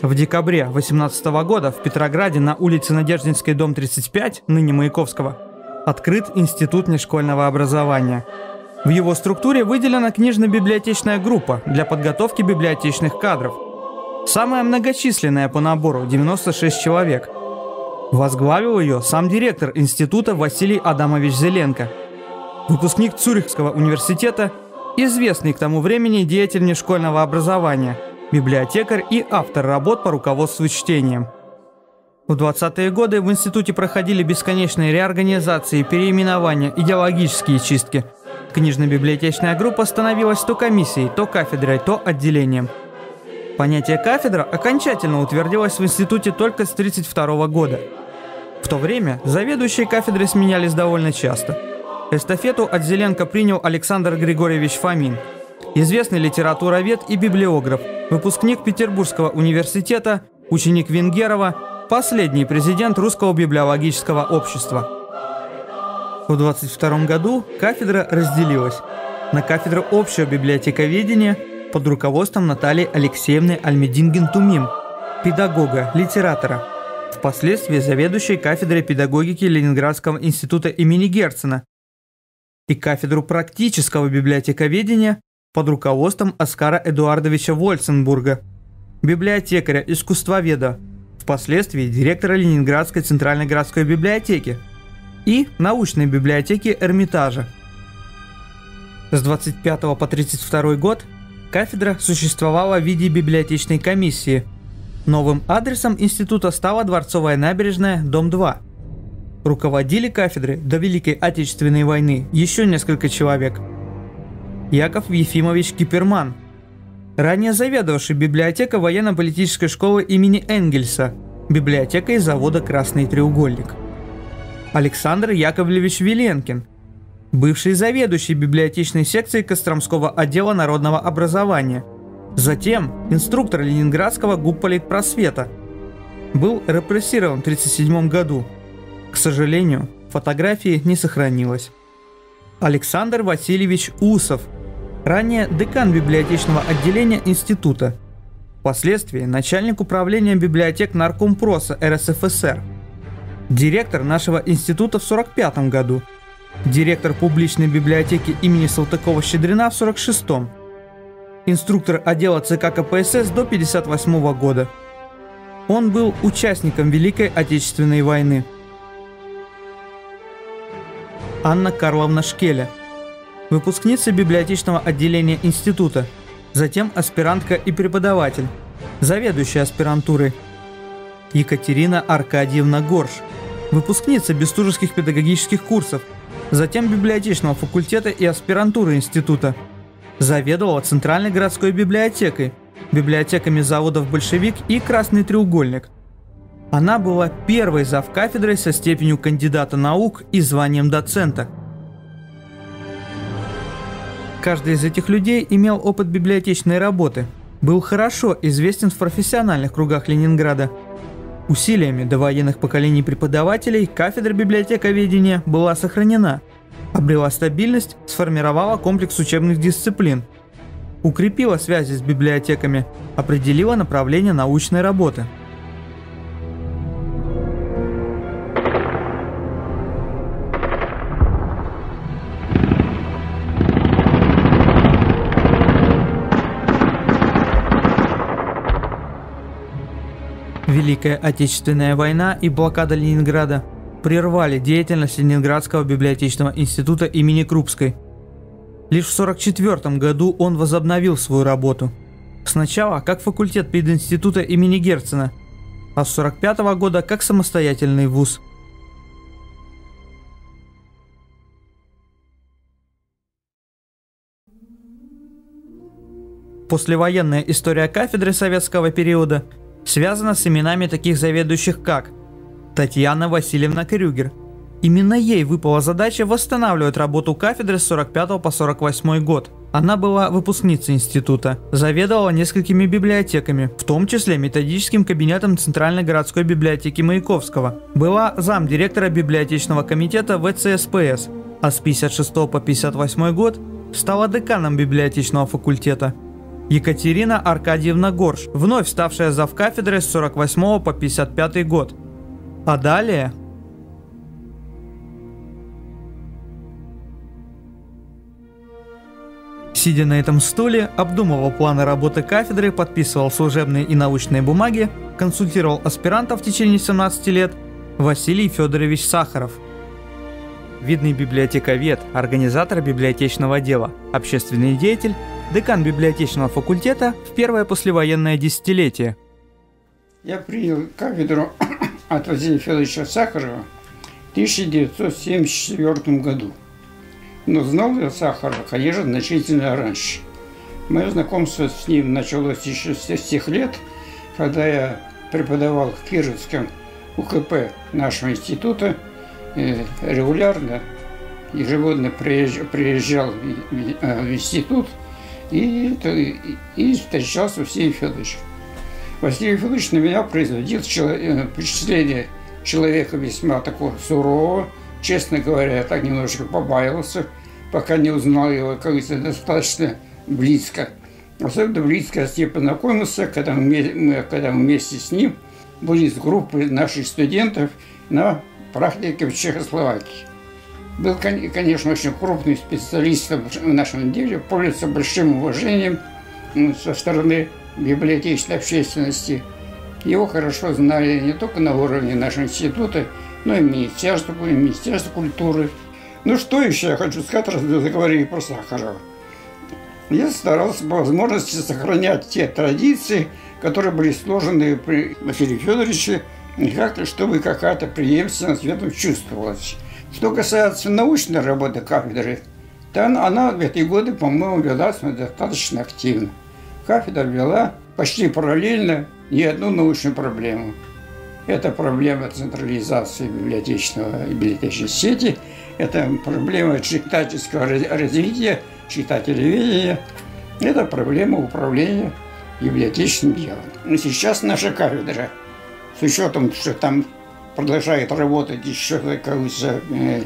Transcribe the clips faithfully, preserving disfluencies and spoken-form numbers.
В декабре две тысячи восемнадцатого года в Петрограде на улице Надеждинской, дом тридцать пять, ныне Маяковского, открыт Институт внешкольного образования. В его структуре выделена книжно-библиотечная группа для подготовки библиотечных кадров. Самая многочисленная по набору – девяносто шесть человек. Возглавил ее сам директор института Василий Адамович Зеленко, выпускник Цюрихского университета, известный к тому времени деятель внешкольного образования, библиотекарь и автор работ по руководству чтением. В двадцатые годы в институте проходили бесконечные реорганизации, переименования, идеологические чистки. Книжно-библиотечная группа становилась то комиссией, то кафедрой, то отделением. Понятие «кафедра» окончательно утвердилось в институте только с тысяча девятьсот тридцать второго года. В то время заведующие кафедры сменялись довольно часто. Эстафету от Зеленко принял Александр Григорьевич Фомин, известный литературовед и библиограф, выпускник Петербургского университета, ученик Венгерова, последний президент Русского библиологического общества. В двадцать втором году кафедра разделилась на кафедру общего библиотековедения под руководством Натальи Алексеевны Альмедин-Гентумим, педагога, литератора, впоследствии заведующей кафедрой педагогики Ленинградского института имени Герцена, и кафедру практического библиотековедения под руководством Оскара Эдуардовича Вольценбурга, библиотекаря, искусствоведа, впоследствии директора Ленинградской центральной городской библиотеки и научной библиотеки Эрмитажа. С двадцать пятого по тридцать второй год кафедра существовала в виде библиотечной комиссии. Новым адресом института стала Дворцовая набережная, дом два. Руководили кафедрой до Великой Отечественной войны еще несколько человек. Яков Ефимович Киперман, ранее заведовавший библиотекой военно-политической школы имени Энгельса, библиотекой завода «Красный треугольник». Александр Яковлевич Виленкин, бывший заведующий библиотечной секцией Костромского отдела народного образования, затем инструктор Ленинградского губполитпросвета, был репрессирован в тысяча девятьсот тридцать седьмом году. К сожалению, фотографии не сохранилось. Александр Васильевич Усов, ранее декан библиотечного отделения института, впоследствии начальник управления библиотек Наркомпроса эр эс эф эс эр, директор нашего института в сорок пятом году, директор публичной библиотеки имени Салтыкова-Щедрина в сорок шестом, инструктор отдела ЦК ка пэ эс эс до пятьдесят восьмого года. Он был участником Великой Отечественной войны. Анна Карловна Шкеля, выпускница библиотечного отделения института, затем аспирантка и преподаватель, заведующая аспирантурой. Екатерина Аркадьевна Горш, выпускница бестужевских педагогических курсов, затем библиотечного факультета и аспирантуры института. Заведовала Центральной городской библиотекой, библиотеками заводов «Большевик» и «Красный треугольник». Она была первой завкафедрой со степенью кандидата наук и званием доцента. Каждый из этих людей имел опыт библиотечной работы, был хорошо известен в профессиональных кругах Ленинграда. Усилиями довоенных поколений преподавателей кафедра библиотековедения была сохранена, обрела стабильность, сформировала комплекс учебных дисциплин, укрепила связи с библиотеками, определила направление научной работы. Великая Отечественная война и блокада Ленинграда прервали деятельность Ленинградского библиотечного института имени Крупской. Лишь в сорок четвёртом году он возобновил свою работу. Сначала как факультет пединститута имени Герцена, а с сорок пятого года как самостоятельный вуз. Послевоенная история кафедры советского периода связана с именами таких заведующих, как Татьяна Васильевна Крюгер. Именно ей выпала задача восстанавливать работу кафедры с сорок пятого по сорок восьмой год. Она была выпускницей института, заведовала несколькими библиотеками, в том числе методическим кабинетом Центральной городской библиотеки Маяковского. Была замдиректора библиотечного комитета вэ цэ эс пэ эс, а с пятьдесят шестого по пятьдесят восьмой год стала деканом библиотечного факультета. Екатерина Аркадьевна Горш, вновь ставшая завкафедрой с сорок восьмого по пятьдесят пятый год. А далее... Сидя на этом стуле, обдумывал планы работы кафедры, подписывал служебные и научные бумаги, консультировал аспирантов в течение семнадцати лет Василий Федорович Сахаров. Видный библиотековед, организатор библиотечного дела, общественный деятель, декан библиотечного факультета в первое послевоенное десятилетие. Я принял кафедру от Василия Федоровича Сахарова в тысяча девятьсот семьдесят четвёртом году. Но знал я Сахарова, конечно, значительно раньше. Мое знакомство с ним началось еще с тех лет, когда я преподавал в Кировском У Ка Пэ нашего института, регулярно, ежегодно приезжал в институт и, и встречался с Василием Федоровичем. Василий Федорович на меня производил впечатление человека весьма такого сурового. Честно говоря, я так немножечко побаивался, пока не узнал его, как говорится, достаточно близко. Особенно близко я с ним познакомился, когда мы, когда мы вместе с ним были с группой наших студентов на практике в Чехословакии. Был, конечно, очень крупный специалист в нашем деле, пользуется большим уважением со стороны библиотечной общественности. Его хорошо знали не только на уровне нашего института, но и Министерство, и Министерство культуры. Ну что еще я хочу сказать, раз мы заговорили про Сахарова. Я старался по возможности сохранять те традиции, которые были сложены при Василии Федоровиче, как-то, чтобы какая-то преемственность в этом чувствовалась. Что касается научной работы кафедры, то она, она в эти годы, по-моему, велась достаточно активно. Кафедра вела почти параллельно не одну научную проблему. Это проблема централизации библиотечного, библиотечной сети, это проблема читательского развития, читателеведения, это проблема управления библиотечным делом. Но сейчас наша кафедра, с учетом, что там продолжают работать еще, как говорится,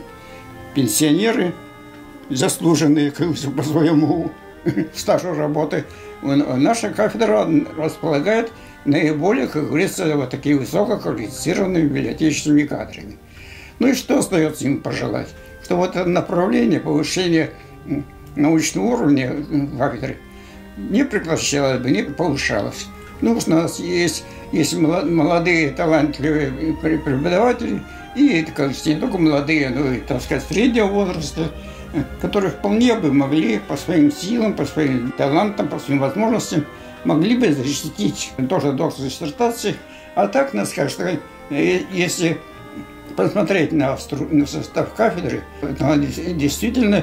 пенсионеры, заслуженные, как говорится, по своему стажу работы, наша кафедра располагает наиболее, как говорится, вот такие высококвалифицированными библиотечными кадрами. Ну и что остается им пожелать? Что вот это направление повышения научного уровня кафедры не прекращалось бы, не повышалось. Ну, у нас есть, есть молодые талантливые преподаватели, и, как не только молодые, но и, так сказать, среднего возраста, которые вполне бы могли по своим силам, по своим талантам, по своим возможностям могли бы защитить тоже докторской диссертации. А так, надо сказать, что если посмотреть на, на состав кафедры, то она действительно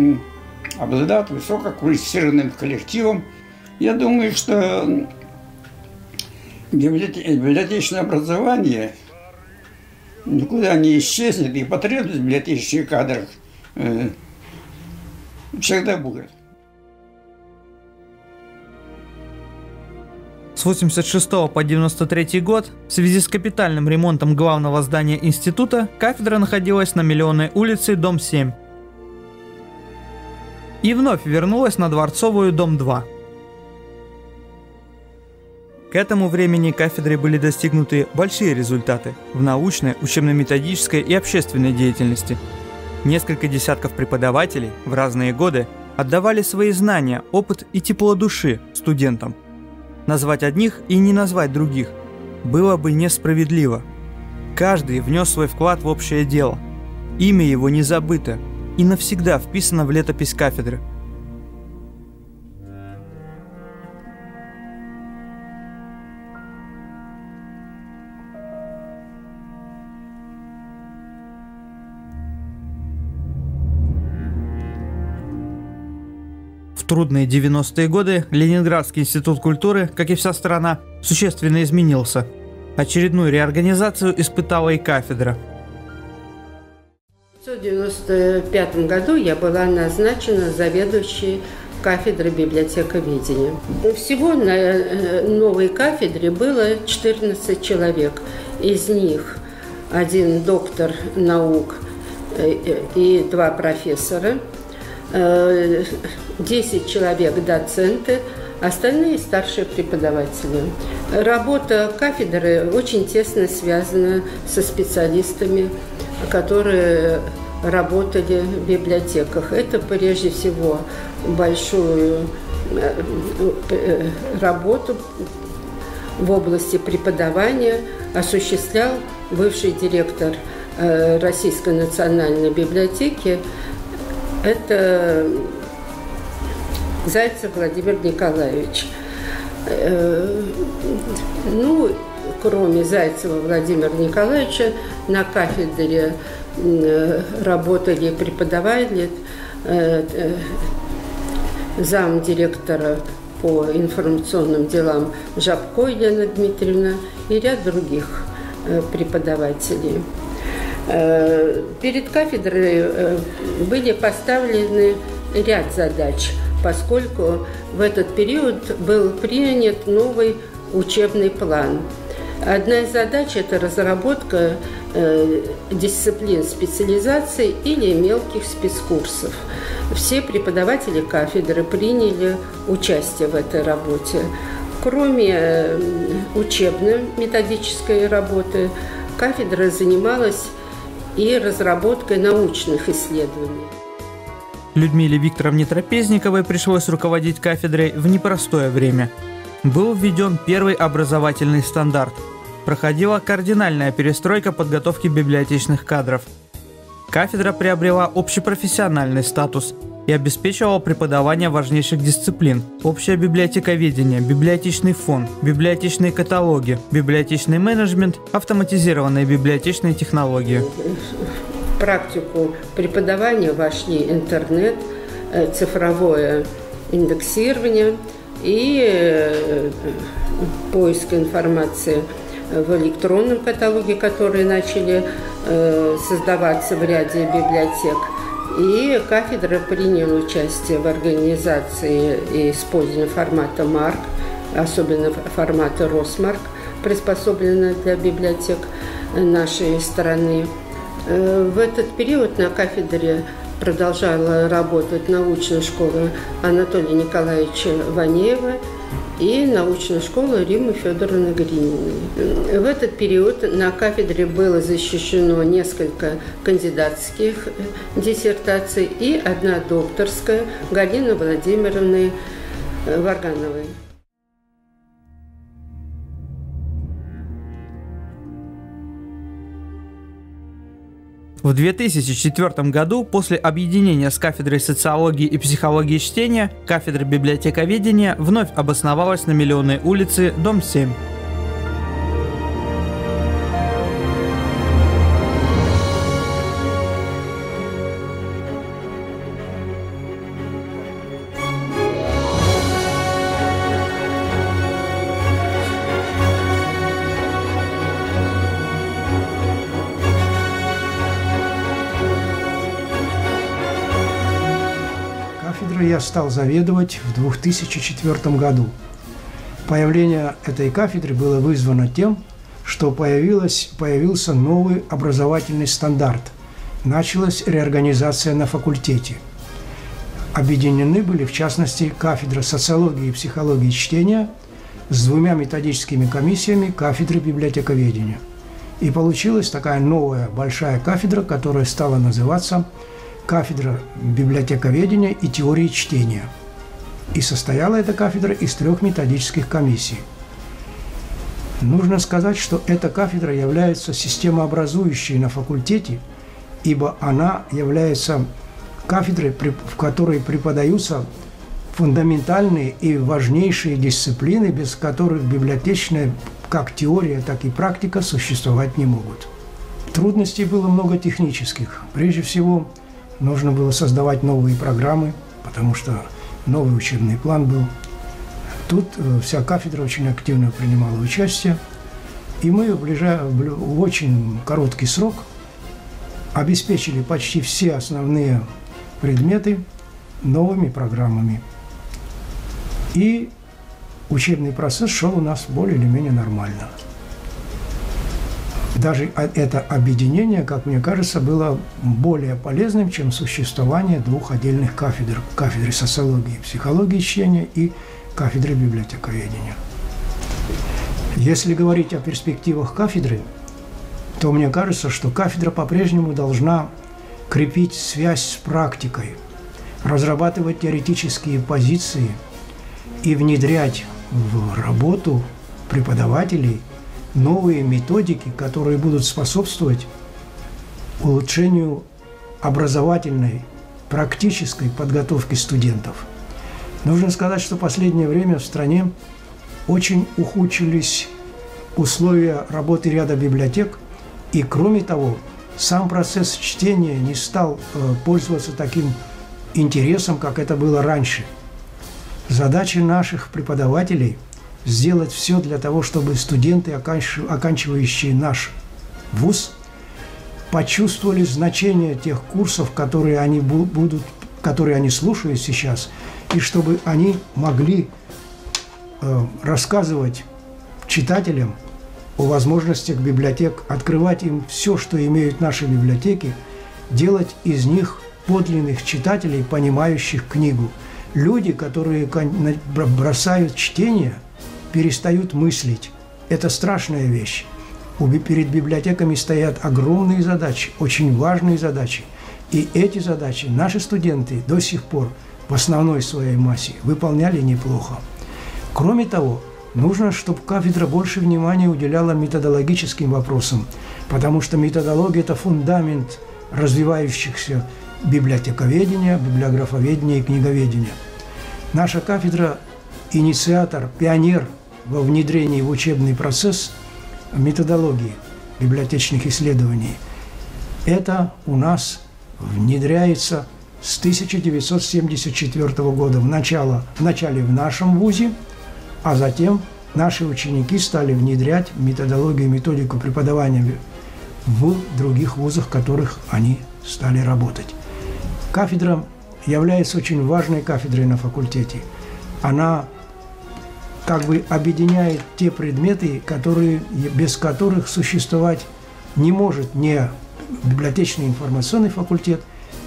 обладает высококвалифицированным коллективом. Я думаю, что библиотечное образование никуда не исчезнет, и потребность в библиотечных кадрах э, всегда будет. С восемьдесят шестого по девяносто третий год в связи с капитальным ремонтом главного здания института кафедра находилась на Миллионной улице, дом семь. И вновь вернулась на Дворцовую, дом два. К этому времени кафедрой были достигнуты большие результаты в научной, учебно-методической и общественной деятельности. Несколько десятков преподавателей в разные годы отдавали свои знания, опыт и тепло души студентам. Назвать одних и не назвать других было бы несправедливо. Каждый внес свой вклад в общее дело. Имя его не забыто и навсегда вписано в летопись кафедры. В трудные девяностые годы Ленинградский институт культуры, как и вся страна, существенно изменился. Очередную реорганизацию испытала и кафедра. В тысяча девятьсот девяносто пятом году я была назначена заведующей кафедрой библиотековедения. Всего на новой кафедре было четырнадцать человек. Из них один доктор наук и два профессора, десять человек доценты, остальные старшие преподаватели. Работа кафедры очень тесно связана со специалистами, которые работали в библиотеках. Это прежде всего большую работу в области преподавания осуществлял бывший директор Российской национальной библиотеки. Это Зайцев Владимир Николаевич. Ну, кроме Зайцева Владимира Николаевича, на кафедре работали и преподавали замдиректора по информационным делам Жабко Елена Дмитриевна и ряд других преподавателей. Перед кафедрой были поставлены ряд задач, поскольку в этот период был принят новый учебный план. Одна из задач – это разработка э, дисциплин специализации или мелких спецкурсов. Все преподаватели кафедры приняли участие в этой работе. Кроме э, учебно-методической работы, кафедра занималась и разработкой научных исследований. Людмиле Викторовне Трапезниковой пришлось руководить кафедрой в непростое время. Был введен первый образовательный стандарт. Проходила кардинальная перестройка подготовки библиотечных кадров. Кафедра приобрела общепрофессиональный статус и обеспечивала преподавание важнейших дисциплин: общее библиотековедение, библиотечный фонд, библиотечные каталоги, библиотечный менеджмент, автоматизированные библиотечные технологии. В практику преподавания вошли интернет, цифровое индексирование и поиск информации в электронном каталоге, которые начали создаваться в ряде библиотек. И кафедра приняла участие в организации и использовании формата МАРК, особенно формата Росмарк, приспособленного для библиотек нашей страны. В этот период на кафедре продолжала работать научная школа Анатолия Николаевича Ванеева и научная школа Риммы Федоровны Грининой. В этот период на кафедре было защищено несколько кандидатских диссертаций и одна докторская Галины Владимировны Варгановой. В две тысячи четвёртом году, после объединения с кафедрой социологии и психологии чтения, кафедра библиотековедения вновь обосновалась на Миллионной улице, дом семь. Я стал заведовать в две тысячи четвёртом году. Появление этой кафедры было вызвано тем, что появилось, появился новый образовательный стандарт. Началась реорганизация на факультете. Объединены были, в частности, кафедра социологии и психологии чтения с двумя методическими комиссиями кафедры библиотековедения. И получилась такая новая большая кафедра, которая стала называться кафедра библиотековедения и теории чтения. И состояла эта кафедра из трех методических комиссий. Нужно сказать, что эта кафедра является системообразующей на факультете, ибо она является кафедрой, в которой преподаются фундаментальные и важнейшие дисциплины, без которых библиотечная как теория, так и практика существовать не могут. Трудностей было много технических. Прежде всего, нужно было создавать новые программы, потому что новый учебный план был. Тут вся кафедра очень активно принимала участие, и мы в, ближа... в очень короткий срок обеспечили почти все основные предметы новыми программами. И учебный процесс шел у нас более или менее нормально. Даже это объединение, как мне кажется, было более полезным, чем существование двух отдельных кафедр. Кафедры социологии и психологии чтения и кафедры библиотековедения. Если говорить о перспективах кафедры, то мне кажется, что кафедра по-прежнему должна крепить связь с практикой, разрабатывать теоретические позиции и внедрять в работу преподавателей новые методики, которые будут способствовать улучшению образовательной, практической подготовки студентов. Нужно сказать, что в последнее время в стране очень ухудшились условия работы ряда библиотек, и, кроме того, сам процесс чтения не стал э, пользоваться таким интересом, как это было раньше. Задача наших преподавателей – сделать все для того, чтобы студенты, оканчивающие наш вуз, почувствовали значение тех курсов, которые они будут, которые они слушают сейчас, и чтобы они могли э, рассказывать читателям о возможностях библиотек, открывать им все, что имеют наши библиотеки, делать из них подлинных читателей, понимающих книгу. Люди, которые бросают чтение, перестают мыслить. Это страшная вещь. Перед библиотеками стоят огромные задачи, очень важные задачи. И эти задачи наши студенты до сих пор в основной своей массе выполняли неплохо. Кроме того, нужно, чтобы кафедра больше внимания уделяла методологическим вопросам, потому что методология – это фундамент развивающихся библиотековедения, библиографоведения и книговедения. Наша кафедра – инициатор, пионер во внедрении в учебный процесс методологии библиотечных исследований. Это у нас внедряется с тысяча девятьсот семьдесят четвёртого года в начало, в начале в нашем вузе, а затем наши ученики стали внедрять методологию и методику преподавания в других вузах, в которых они стали работать. Кафедра является очень важной кафедрой на факультете. Она как бы объединяет те предметы, которые, без которых существовать не может ни библиотечный информационный факультет,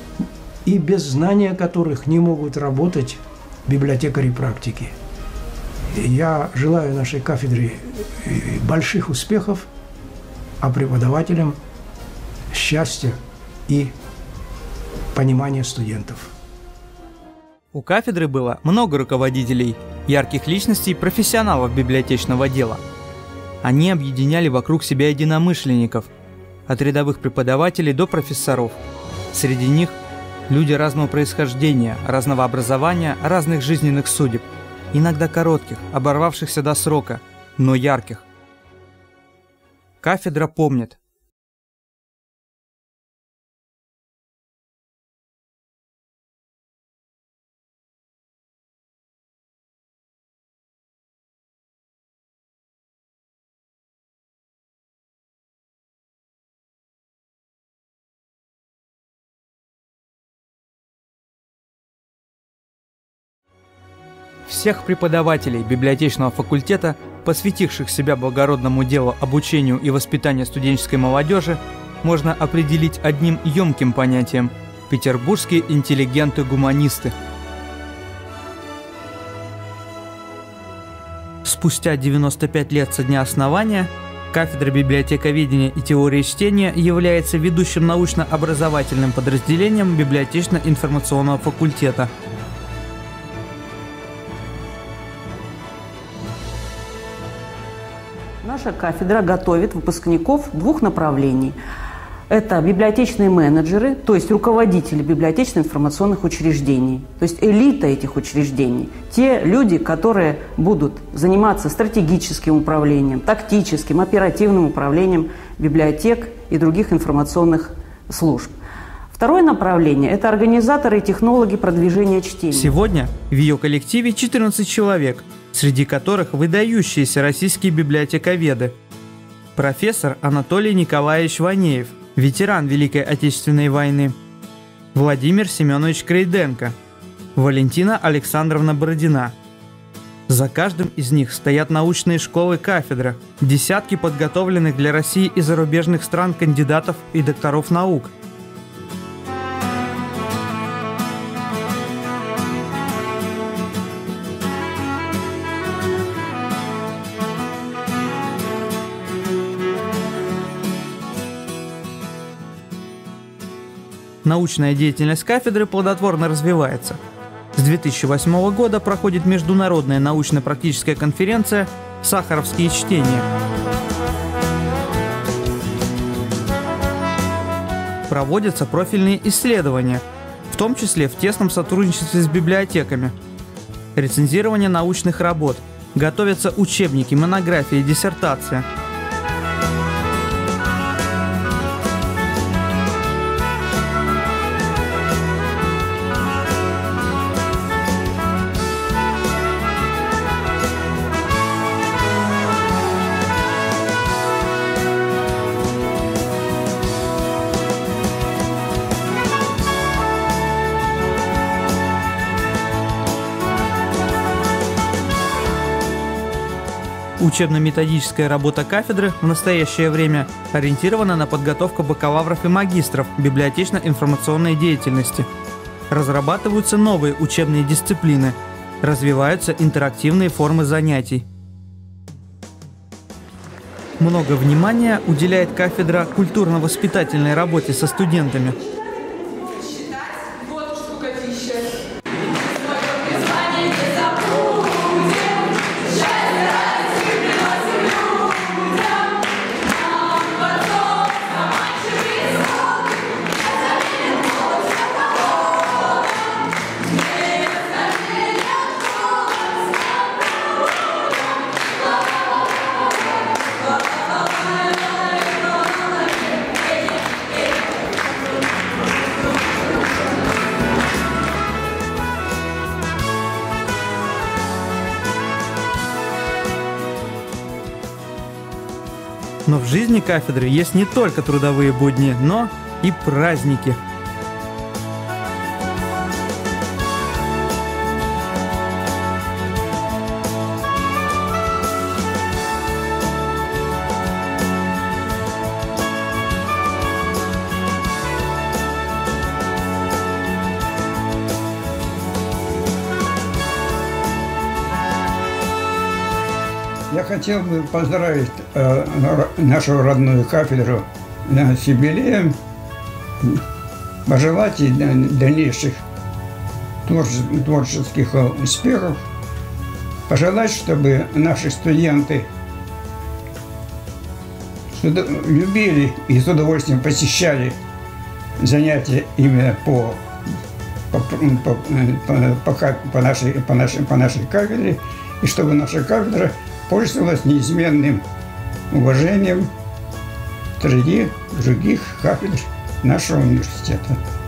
и без знания которых не могут работать библиотекари практики. Я желаю нашей кафедре больших успехов, а преподавателям счастья и понимания студентов. У кафедры было много руководителей, ярких личностей и профессионалов библиотечного дела. Они объединяли вокруг себя единомышленников, от рядовых преподавателей до профессоров. Среди них люди разного происхождения, разного образования, разных жизненных судеб, иногда коротких, оборвавшихся до срока, но ярких. Кафедра помнит. Всех преподавателей библиотечного факультета, посвятивших себя благородному делу обучению и воспитанию студенческой молодежи, можно определить одним емким понятием – петербургские интеллигенты-гуманисты. Спустя девяносто пять лет со дня основания кафедра библиотековедения и теории чтения является ведущим научно-образовательным подразделением библиотечно-информационного факультета. Наша кафедра готовит выпускников двух направлений. Это библиотечные менеджеры, то есть руководители библиотечно-информационных учреждений, то есть элита этих учреждений. Те люди, которые будут заниматься стратегическим управлением, тактическим, оперативным управлением библиотек и других информационных служб. Второе направление – это организаторы и технологи продвижения чтения. Сегодня в ее коллективе четырнадцать человек, среди которых выдающиеся российские библиотековеды. Профессор Анатолий Николаевич Ванеев, ветеран Великой Отечественной войны. Владимир Семенович Крейденко. Валентина Александровна Бородина. За каждым из них стоят научные школы кафедры, десятки подготовленных для России и зарубежных стран кандидатов и докторов наук. Научная деятельность кафедры плодотворно развивается. С две тысячи восьмого года проходит международная научно-практическая конференция «Сахаровские чтения». Проводятся профильные исследования, в том числе в тесном сотрудничестве с библиотеками. Рецензирование научных работ, готовятся учебники, монографии, диссертации. Учебно-методическая работа кафедры в настоящее время ориентирована на подготовку бакалавров и магистров библиотечно-информационной деятельности. Разрабатываются новые учебные дисциплины, развиваются интерактивные формы занятий. Много внимания уделяет кафедра культурно-воспитательной работе со студентами. Но в жизни кафедры есть не только трудовые будни, но и праздники. Я хотел бы поздравить э, нашу родную кафедру э, с юбилеем, пожелать ей дальнейших творческих, творческих успехов, пожелать, чтобы наши студенты любили и с удовольствием посещали занятия именно по, по, по, по, по, нашей, по, нашей, по нашей кафедре, и чтобы наша кафедра пользовалась неизменным уважением среди других кафедр нашего университета.